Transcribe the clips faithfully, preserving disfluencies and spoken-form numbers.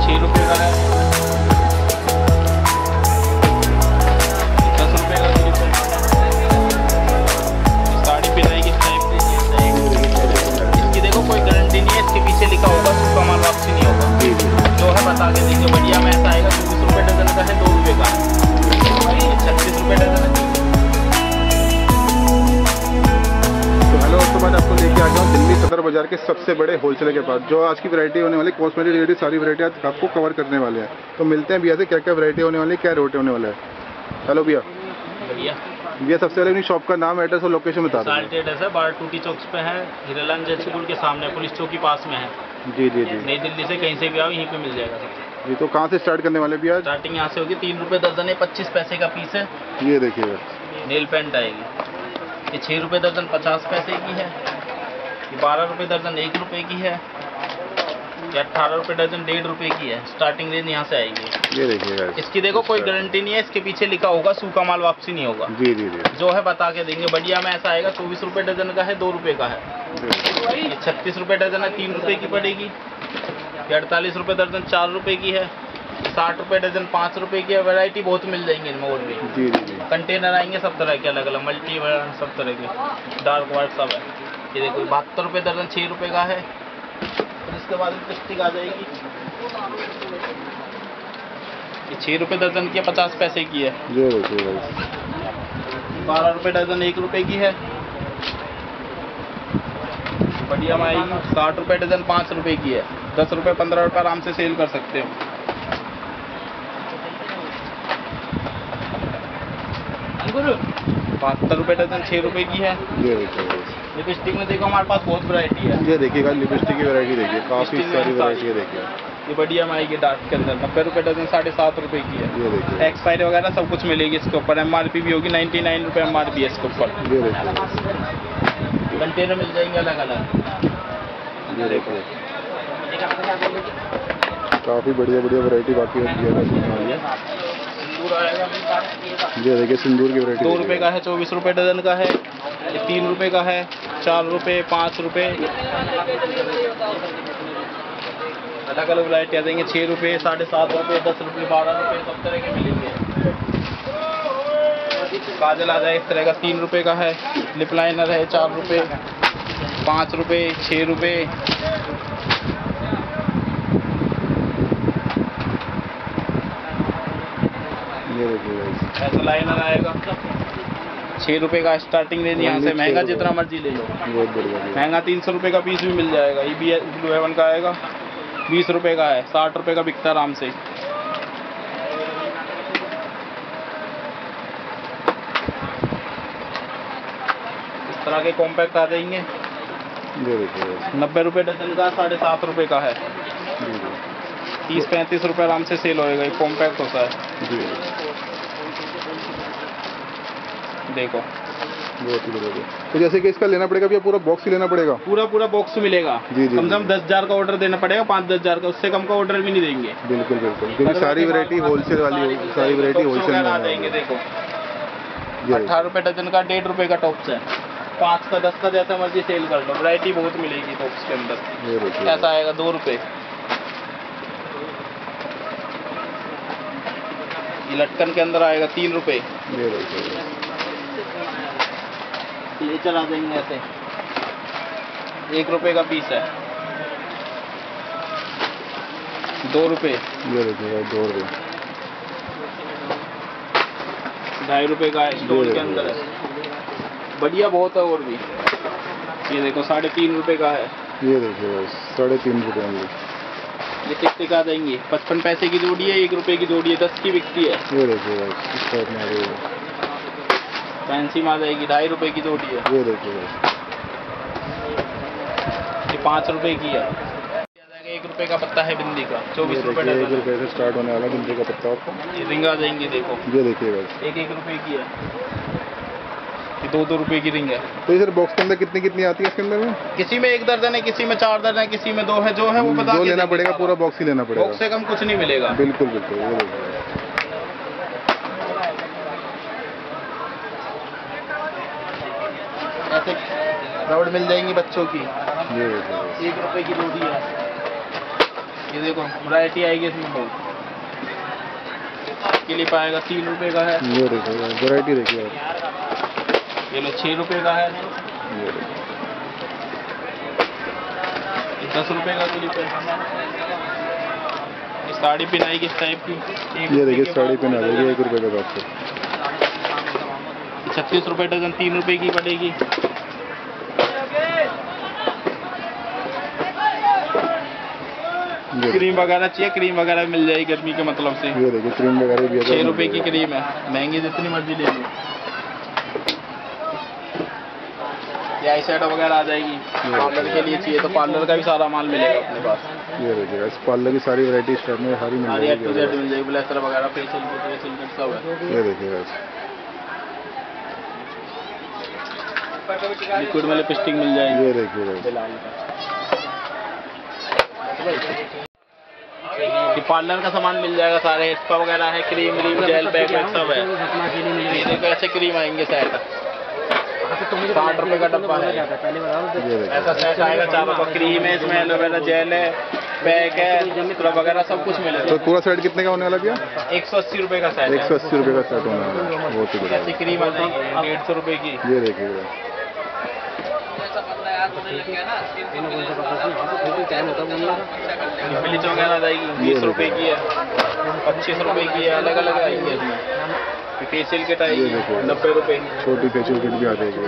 छः रुपये का है, दस रुपये का क्लिप है। साड़ी पिनाई की टाइप इसकी देखो कोई गारंटी नहीं है, इसके पीछे लिखा होगा सूखा माल वापसी नहीं होगा। जो है बता के देंगे। बढ़िया में ऐसा आएगा, चौबीस रुपये डजन का है, दो रुपये का है, छत्तीस रुपये डजन है। हेलो, तो मैं आपको लेके आ गया हूँ दिल्ली सदर बाजार के सबसे बड़े होलसेलर के पास, जो आज की वैरायटी होने वाली कॉस्मेटिक रिलेटेड सारी वैरायटी आज आपको कवर करने वाले हैं। तो मिलते हैं भैया से, क्या क्या वैरायटी होने वाली है, क्या रेट होने वाला है। हेलो भैया। भैया भैया सबसे पहले अपनी शॉप का नाम, एड्रेस और लोकेशन बता दो। साल्ट एड्रेस है, बार टूटी चौक पे है, हीरालाल जैन स्कूल के सामने, पुलिस चौकी पास में है। जी जी जी। नई दिल्ली से कहीं से भी आओ, यहीं पे मिल जाएगा जी। तो कहाँ से स्टार्ट करने वाले भैया? स्टार्टिंग यहाँ से होगी, तीन रुपये दर्जन है, पच्चीस पैसे का पीस है। ये देखिएगा, नेल पेंट आएगी, ये छः रुपये दर्जन पचास पैसे की है, ये बारह रुपये दर्जन एक रुपये की है, ये अट्ठारह रुपये दर्जन डेढ़ रुपये की है। स्टार्टिंग रेंज यहाँ से आएगी। ये देखिएगा, इसकी देखो कोई गारंटी नहीं है, इसके पीछे लिखा होगा सूखा माल वापसी नहीं होगा। जी जी जी। जो है बता के देंगे। बढ़िया में ऐसा आएगा, चौबीस रुपये डजन का है, दो रुपये का है। ये छत्तीस रुपये डजन है, तीन रुपये की पड़ेगी। ये अड़तालीस रुपये दर्जन चार रुपये की है, साठ रुपये डजन पाँच रुपये की है। वैरायटी बहुत मिल जाएंगी इनमें और भी। जी जी जी। कंटेनर आएंगे सब तरह के, अलग अलग मल्टी सब तरह के, डार्क वाइट सब है। ये देखो बहत्तर रुपये दर्जन छः रुपये का है। फिर इसके बाद लिपस्टिक आ जाएगी, ये छः रुपये दर्जन की है, पचास पैसे की है। ये देखिएगा, बारह रुपये दर्जन एक रुपये की है। बढ़िया में आएगी, साठ रुपये डजन पाँच रुपये की है। दस रुपये पंद्रह रुपये आराम से सेल कर सकते हो। बहत्तर रुपये डजन छः रुपये की है। ये देखिएगा, लिपस्टिक में देखो हमारे पास बहुत वैरायटी है। ये देखिएगा लिपस्टिक की वैरायटी देखिए, काफ़ी सारी वैरायटी है। देखिए ये बढ़िया में आएगी डार्क के अंदर, नब्बे रुपये डजन साढ़े सात रुपये की है। ये देखिए, एक्सपायरी वगैरह सब कुछ मिलेगी इसके ऊपर। एम आर पी भी होगी नाइन्टी नाइन रुपये एम आर पी है इसके ऊपर। ये देखिए, कंटेनर मिल जाएंगे अलग अलग। ये देखिए, काफ़ी बढ़िया बढ़िया वैरायटी बाकी है। ये देखिए सिंदूर की वैरायटी, दो रुपये का है, चौबीस रुपये डजन का है, ये तीन रुपये का है, चार रुपये पाँच रुपये, अलग अलग वैरायटी आ जाएंगे। छः रुपये साढ़े सात रुपये दस रुपये बारह रुपये सब तरह के मिलेंगे। काजल आ जाए इस तरह का, तीन रुपये का है। लिप लाइनर है चार रुपये, पाँच रुपये, छः रुपये। ये देखिए, ऐसा लाइनर आएगा छः रुपये का स्टार्टिंग रेंज यहाँ से। महंगा जितना मर्जी ले लो, बहुत बढ़िया। महंगा तीन सौ रुपये का पीस भी मिल जाएगा। ये भी ब्लू हेवन का आएगा, बीस रुपये का है, साठ रुपये का बिकता आराम से। इस तरह के कॉम्पैक्ट आ जाएंगे, ये देखिए, नब्बे रुपये डजन का, साढ़े सात रुपये का है। तीस पैंतीस रुपये आराम से सेल होएगा। ये कॉम्पैक्ट होता है। जी देखो बहुत ही बढ़िया। तो जैसे कि इसका लेना पड़ेगा भैया, पूरा बॉक्स ही लेना पड़ेगा? पूरा पूरा बॉक्स मिलेगा। जी जी। कम से कम दस हजार का ऑर्डर देना पड़ेगा, पाँच दस हजार का, उससे कम का ऑर्डर भी नहीं देंगे। बिल्कुल बिल्कुल, क्योंकि सारी वैरायटी होलसेल वाली, सारी वैरायटी होलसेल में आ जाएंगे। देखो ये अठारह रुपये डजन का, डेढ़ रुपये का टॉप्स है, पाँच का दस का जैसा मर्जी सेल कर लो। वैरायटी बहुत मिलेगी टॉप्स के अंदर। ये देखिए, ऐसा आएगा दो रुपये। ये लटकन के अंदर आएगा तीन रुपये। ये देखिए, लेचर आ जाएंगे ऐसे, एक रुपये का पीस है, दो रुपये। ये देखिए, दो रुपये, ढाई रुपये का स्टोर के अंदर है। बढ़िया बहुत है और भी। ये देखो साढ़े तीन रुपये का है। ये देखिए, साढ़े तीन रुपये में ये टिक टिक आ जाएंगी, पचपन पैसे की जोड़ी है, एक रुपये की जोड़ी है, दस की बिकती है। ये देखिए, इस टाइप में आ रही है। फैंसी में आ जाएगी, ढाई रुपये की जोड़ी है। ये देखिए, ये पाँच रुपये की है। एक रुपये का पत्ता है बिंदी का, चौबीस रुपये एक डजन। रुपये से स्टार्ट होने वाला बिंदी का पत्ता आपको। ये रिंग आ जाएंगी, देखो ये देखिए बस, एक एक रुपये की है, ये दो दो रुपये की रिंग है। तो ये सर बॉक्स के अंदर कितनी कितनी आती है इसके अंदर में? किसी में एक दर्जन है, किसी में चार दर्जन है, किसी में दो है। जो है वो बता जो के लेना देंगे। पड़ेगा पूरा बॉक्स ही लेना पड़ेगा, बॉक्स से कम कुछ नहीं मिलेगा। बिल्कुल बिल्कुल। ये देखिए, ऐसे रबड़ मिल जाएंगी बच्चों की, ये देखिए, एक रुपए की जोड़ी है। ये देखो वैरायटी आएगी इसमें बहुत। क्लिप आएगा तीन रुपए का है। ये देखो वैरायटी देखिए आप। ये लो छः रुपए का है। ये देखो दस रुपए का क्लिप है। ये साड़ी पिन आएगी इस टाइप की। ये देखिए साड़ी पिन आ जाएगी एक रुपये के बाद से। छत्तीस रुपए डजन तीन रुपए की पड़ेगी। क्रीम वगैरह चाहिए, क्रीम वगैरह मिल जाएगी गर्मी के मतलब से। ये देखिए क्रीम वगैरह भी छः रुपए की क्रीम है, महंगी जितनी मर्जी ले लो। ये आई शेडो वगैरह आ जाएगी। पार्लर के लिए चाहिए तो पार्लर का भी सारा माल मिलेगा अपने पास। ये देखिए इस पार्लर की सारी वैरायटी स्टॉक में हरी मिल जाएगी। मिल जाएगी ब्लेसर वगैरह फेशियल फेशियल किट सब है। ये देखिए लिक्विड में लिपस्टिक मिल जाएगी। ये देखिए ये पार्लर का सामान मिल जाएगा सारे। स्पा वगैरह है, क्रीम व्रीम जेल पैक सब है। ये देखो ऐसे क्रीम आएंगे सेट, साठ रुपए का डब्बा है। ऐसा सेट आएगा चारों का। क्रीम है इसमें, एलोवेरा जेल है, पैक है, स्क्रब वगैरह सब कुछ मिलेगा। तो पूरा सेट कितने का होने वाला भैया? एक सौ अस्सी रुपए का सेट। एक सौ अस्सी रुपये का सेट होने वाला है। बहुत ही बढ़िया। ऐसी क्रीम आ जाएगी डेढ़ सौ रुपए की। ये देखिए ब्लीच वगैरह आ जाएगी बीस रुपए की है, पच्चीस रुपए की है, अलग अलग आएंगे इसमें। फेशियल किट आएगी नब्बे रुपए की। छोटी फेशियल किट भी आ जाएगी।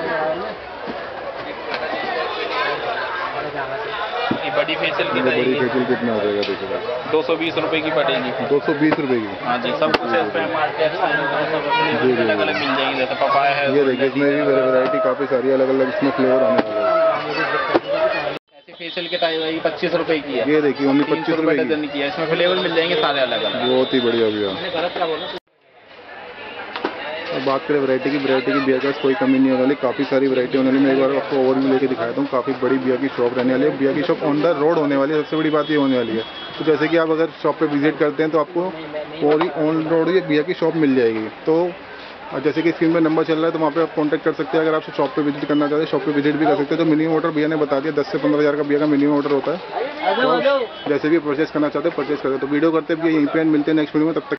ये बड़ी फेशियल किट बड़ी आएगी, फेशियल किट में आ जाएगा। देखिए दो सौ बीस रुपए की पड़ेगी। दो सौ बीस रुपये की। हाँ जी, सब कुछ है इसमें। अलग अलग मिल जाएंगे, जैसे पपाया है। ये देखिए इसमें भी वैरायटी काफ़ी सारी अलग अलग इसमें फ्लेवर आने वाले हैं। ऐसी फेशियल किट आई जाएगी पच्चीस रुपए की है। ये देखिए ओनली पच्चीस रुपए की। डजन की है। इसमें फ्लेवर मिल जाएंगे सारे अलग अलग। बहुत ही बढ़िया भैया। अब बात करें वैरायटी की, वैरायटी की बियर का कोई कमी नहीं होने वाली। काफ़ी सारी वैरायटी होने वाली। मैं एक बार आपको ओवरव्यू लेके दिखाता हूँ। काफ़ी बड़ी बियर की शॉप रहने वाली है। बियर की शॉप ऑन द रोड होने वाली है। सबसे बड़ी बात ये होने वाली है। तो जैसे कि आप अगर शॉप पे विजिट करते हैं तो आपको पूरी ऑन रोड ये बियर की शॉप मिल जाएगी। तो जैसे कि स्क्रीन पे नंबर चल रहा है तो वहाँ पे आप कांटेक्ट कर सकते हैं। अगर आप शॉप पे विजिट करना चाहते हैं शॉप पे विजिट भी कर सकते हैं। तो मिनिमम ऑर्डर भैया ने बता दिया दस से पंद्रह हज़ार का बियर का मिनिमम ऑर्डर होता है। तो जैसे भी परचेस करना चाहते हैं परचेस करते हैं। तो वीडियो करते हैं यहीं पे मिलते हैं नेक्स्ट वीडियो में। तब तक